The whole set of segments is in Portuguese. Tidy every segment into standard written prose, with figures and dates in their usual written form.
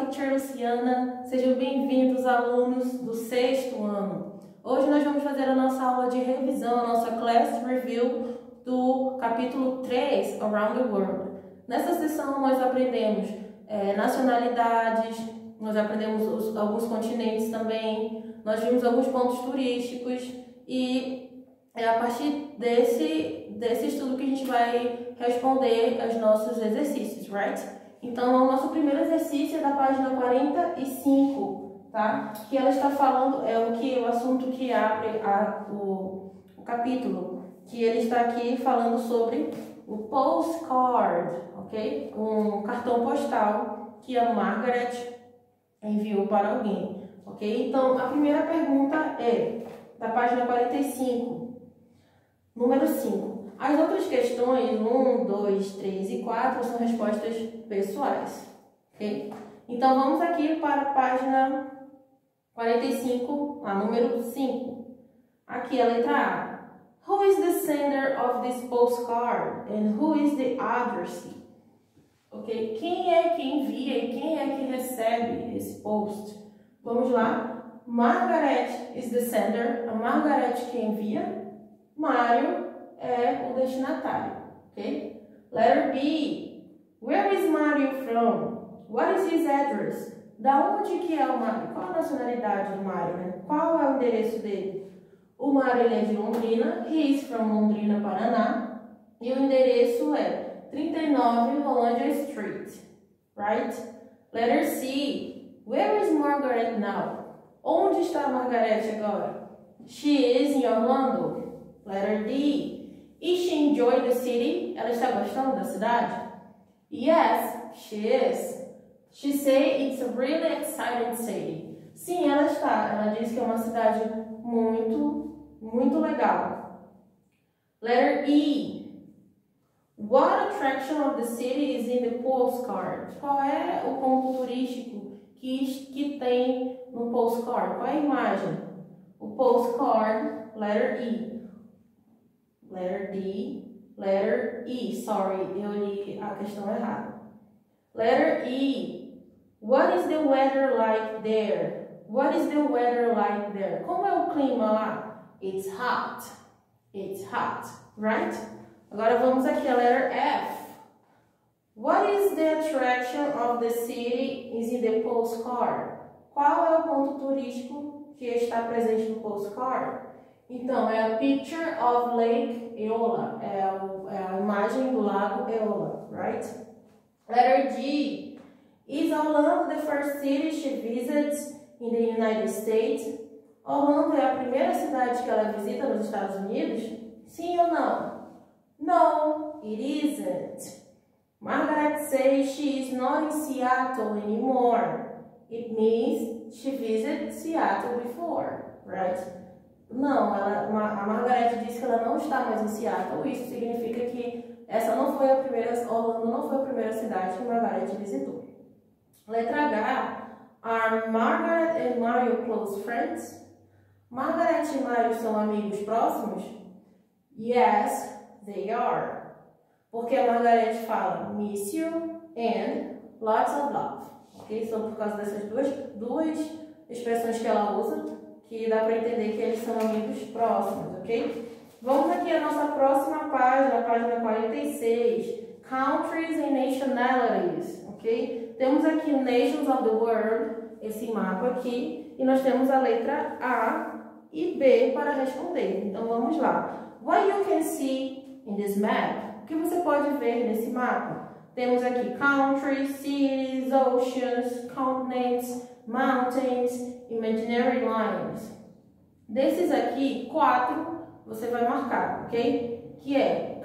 Teacher Luciana, sejam bem-vindos alunos do 6º ano. Hoje nós vamos fazer a nossa aula de revisão, a nossa Class Review do capítulo 3, Around the World. Nessa sessão nós aprendemos nacionalidades, nós aprendemos alguns continentes também, nós vimos alguns pontos turísticos e é a partir desse estudo que a gente vai responder aos nossos exercícios, right? Então, o nosso primeiro exercício é da página 45, tá? Que ela está falando, o assunto que abre o capítulo, que ele está aqui falando sobre o postcard, ok? Um cartão postal que a Margaret enviou para alguém, ok? Então, a primeira pergunta é da página 45, número 5. As outras questões, 1, 2, 3 e 4, são respostas pessoais, ok? Então, vamos aqui para a página 45, a número 5. Aqui a letra A. Who is the sender of this postcard? And who is the addressee? Ok? Quem é que envia e quem é que recebe esse post? Vamos lá. Margaret is the sender. A Margaret que envia. Mário é o destinatário, ok? Letter B. Where is Mario from? What is his address? Da onde que é o Mário? Qual a nacionalidade do Mário, né? Qual é o endereço dele? O Mário ele é de Londrina. He is from Londrina, Paraná. E o endereço é 39 Hollandia Street, right? Letter C. Where is Margaret now? Onde está a Margaret agora? She is in Orlando. Letter D. Is she enjoy the city? Ela está gostando da cidade? Yes, she is. She say it's a really exciting city. Sim, ela está. Ela diz que é uma cidade muito legal. Letter E. What attraction of the city is in the postcard? Qual é o ponto turístico que tem no postcard? Qual é a imagem? O postcard, letter E. Letter D, letter E. Sorry, eu li a questão errada. Letter E. What is the weather like there? What is the weather like there? Como é o clima lá? It's hot. It's hot, right? Agora vamos aqui a letter F. What is the attraction of the city is in the postcard? Qual é o ponto turístico que está presente no postcard? Então, é a picture of Lake Eola. É a imagem do lago Eola, right? Letter G. Is Orlando the first city she visits in the United States? Orlando é a primeira cidade que ela visita nos Estados Unidos? Sim ou não? No, it isn't. Margaret says she is not in Seattle anymore. It means she visited Seattle before, right? Não, a Margaret disse que ela não está mais em Seattle. Isso significa que Orlando não foi a primeira cidade que Margaret visitou. Letra H. Are Margaret and Mario close friends? Margaret e Mario são amigos próximos? Yes, they are. Porque a Margaret fala miss you and lots of love. Ok? São por causa dessas duas expressões que ela usa, que dá para entender que eles são amigos próximos, ok? Vamos aqui à nossa próxima página, a página 46. Countries and Nationalities, ok? Temos aqui Nations of the World, esse mapa aqui, e nós temos a letra A e B para responder. Então vamos lá. What you can see in this map? O que você pode ver nesse mapa? Temos aqui countries, cities, oceans, continents, mountains, imaginary lines. Desses aqui, 4 você vai marcar, ok? Que é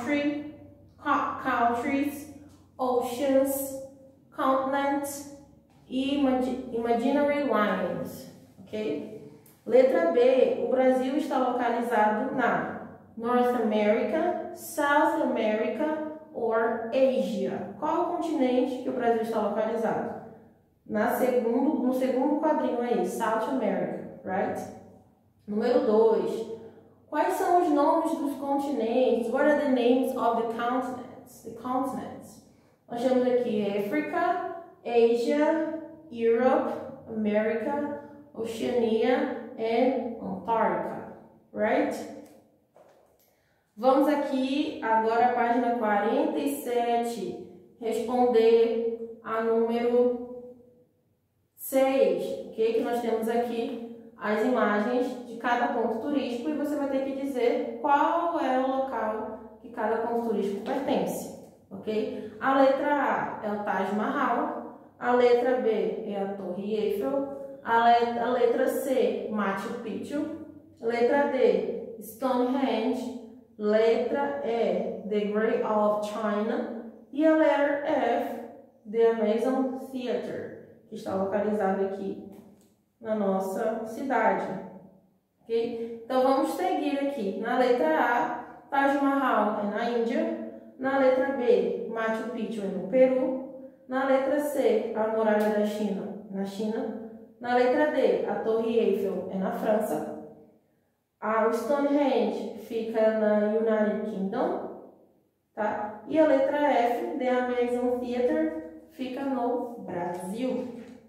countries, oceans, continents e imaginary lines, ok? Letra B, o Brasil está localizado na North America, South America or Asia. Qual o continente que o Brasil está localizado? No segundo quadrinho aí, South America, right? Número 2. Quais são os nomes dos continentes? What are the names of the continents? Nós temos aqui África, Asia, Europe, America, Oceania and Antarctica, right? Vamos aqui agora à página 47, responder a número 6, ok? Que nós temos aqui as imagens de cada ponto turístico e você vai ter que dizer qual é o local que cada ponto turístico pertence, ok? A letra A é o Taj Mahal, a letra B é a Torre Eiffel, a letra C, Machu Picchu, letra D, Stonehenge, letra E, The Great Wall of China e a letra F, The Amazon Theater, que está localizado aqui na nossa cidade, ok? Então vamos seguir aqui. Na letra A, Taj Mahal é na Índia, na letra B, Machu Picchu é no Peru, na letra C, a Muralha da China, na China, na letra D, a Torre Eiffel é na França, o Stonehenge fica na United Kingdom, tá? E a letra F, The Amazon Theater, fica no Brasil,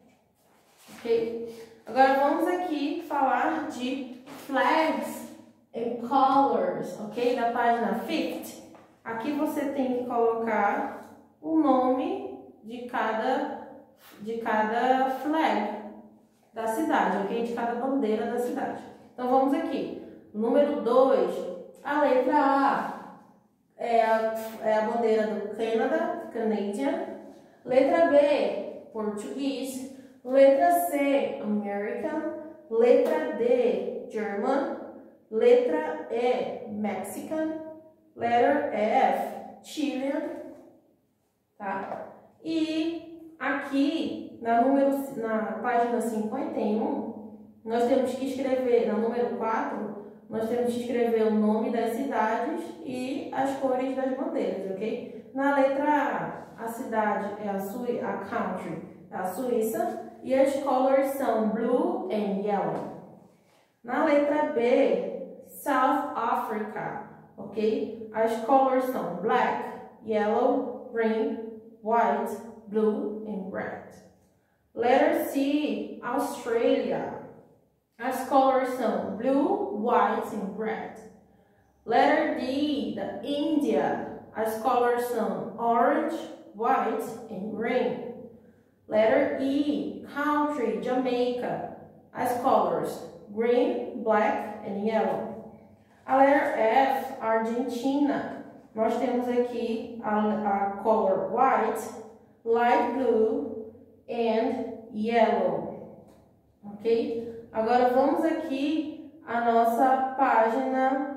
ok? Agora vamos aqui falar de flags and colors, ok? Da página 50. Aqui você tem que colocar o nome de cada flag da cidade, ok? De cada bandeira da cidade. Então vamos aqui. Número 2, a letra A é a bandeira do Canadá, Canadian. Letra B, português. Letra C, American. Letra D, German. Letra E, Mexican. Letra F, Chilean. Tá? E aqui, na página 51, nós temos que escrever, na número 4, nós temos que escrever o nome das cidades e as cores das bandeiras, ok? Na letra A cidade é a country é a Suíça e as colors são blue and yellow. Na letra B, South Africa, ok? As colors são black, yellow, green, white, blue and red. Letter C, Australia. As colors são blue, white and red. Letter D, the India. As colors são orange, white and green. Letter E, country, Jamaica. As colors green, black and yellow. A letter F, Argentina. Nós temos aqui a color white, light blue and yellow. Ok? Agora vamos aqui à nossa página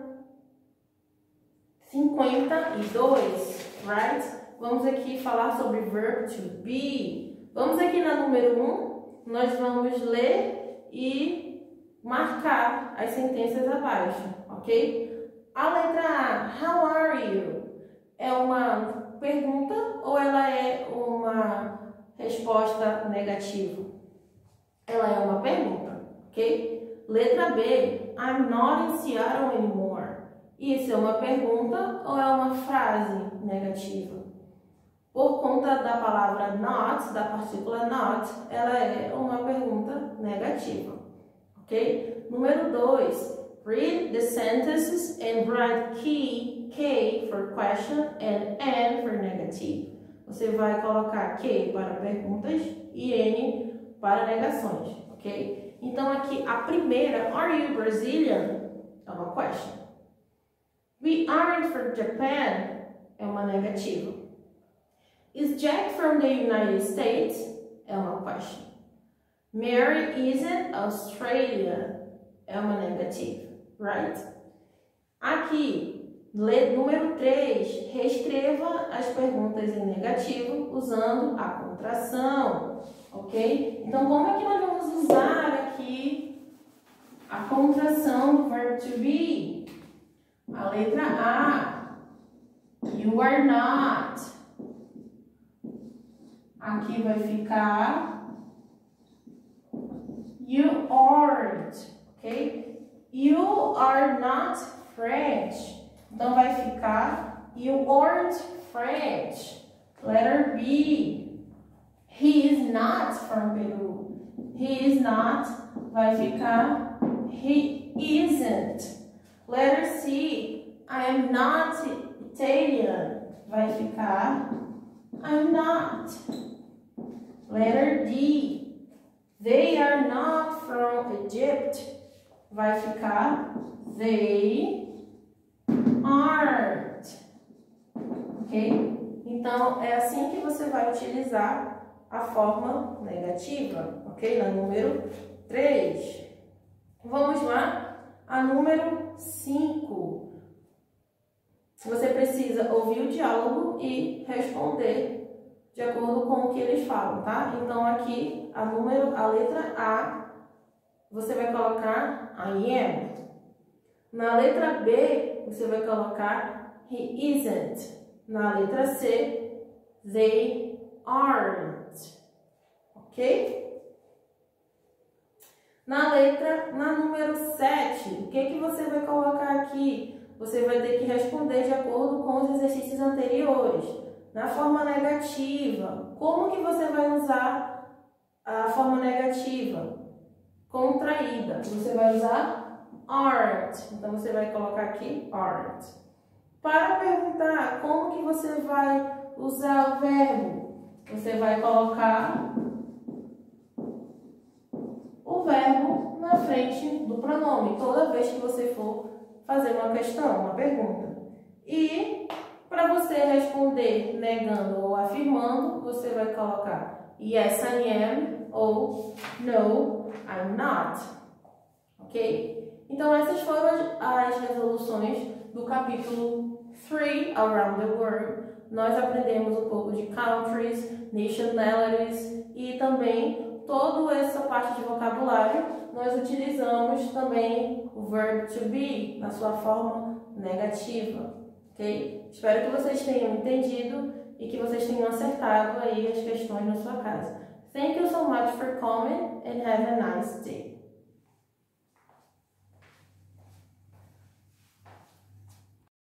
52, right? Vamos aqui falar sobre verb to be. Vamos aqui na número 1, nós vamos ler e marcar as sentenças abaixo, ok? A letra A, how are you? É uma pergunta ou ela é uma resposta negativa? Ela é uma pergunta, ok? Letra B, I'm not in Seattle anymore. Isso é uma pergunta ou é uma frase negativa? Por conta da palavra not, da partícula not, ela é uma pergunta negativa, ok? Número 2, read the sentences and write K for question and N for negative. Você vai colocar Q para perguntas e N para negações, ok? Então aqui a primeira, are you Brazilian? É uma question. We aren't from Japan, é uma negativa. Is Jack from the United States? É uma question. Mary isn't Australian, é uma negativa, right? Aqui, número 3, reescreva as perguntas em negativo usando a contração, ok? Então, como é que nós vamos usar aqui a contração do verb to be? A letra A, you are not. Aqui vai ficar you aren't, ok? You are not French. Então vai ficar you aren't French. Letter B, He is not from Peru. He is not vai ficar he isn't. Letter C. I am not Italian. Vai ficar I'm not. Letter D. They are not from Egypt. Vai ficar they aren't. Ok? Então, é assim que você vai utilizar a forma negativa. Ok? Na número 3. Vamos lá? A número 5. Você precisa ouvir o diálogo e responder de acordo com o que eles falam, tá? Então, aqui, a letra A, você vai colocar I am. Na letra B, você vai colocar he isn't. Na letra C, they aren't. Ok? Na número 7, o que você vai colocar aqui? Você vai ter que responder de acordo com os exercícios anteriores. Na forma negativa, como que você vai usar a forma negativa? Contraída. Você vai usar aren't. Então, você vai colocar aqui aren't. Para perguntar como que você vai usar o verbo, você vai colocar o verbo na frente do pronome, toda vez que você for fazer uma questão, uma pergunta. E para você responder negando ou afirmando, você vai colocar yes, I am ou no, I'm not. Ok? Então, essas foram as resoluções do capítulo 3, Around the World. Nós aprendemos um pouco de countries, nationalities e também toda essa parte de vocabulário. Nós utilizamos também o verb to be na sua forma negativa. Ok? Espero que vocês tenham entendido e que vocês tenham acertado aí as questões na sua casa. Thank you so much for coming and have a nice day.